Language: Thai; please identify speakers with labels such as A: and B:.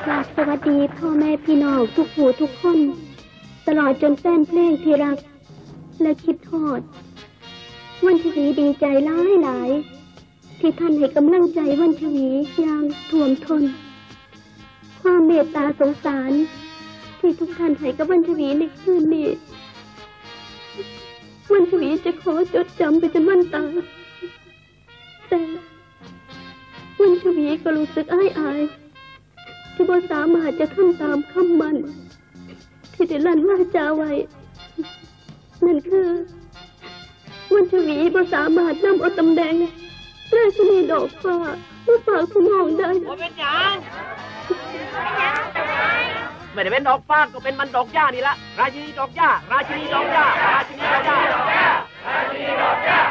A: กราบสวัสดีพ่อแม่พี่น้องทุกผู้ทุกคนตลอดจนแฟนเพลงที่รักและคิดทอดวันชวีดีใจหลายที่ท่านให้กำลังใจวันชวีอย่างท่วมท้นความเมตตาสงสารที่ทุกท่านให้กับวันชวีในคืนนี้วันชวีจะขอจดจำไปจนวันตายแต่วันชวีก็รู้สึกอายที่บ่สามารถจะทำตามคำมันที่ได้ลั่นวาจาไว้นั่นคือวันชวีบ่สามารถนำเอาตำแหน่งราชินีดอกฟ้ามาฝากผู้มองได้
B: ว่าเป็นยังไม่ได้เป็นดอกฟ้าก็เป็นมันดอกหญ้านี่ละราชินีดอกหญ้าราชินีดอกหญ้าราชินีดอกหญ้าราชินีดอกหญ้า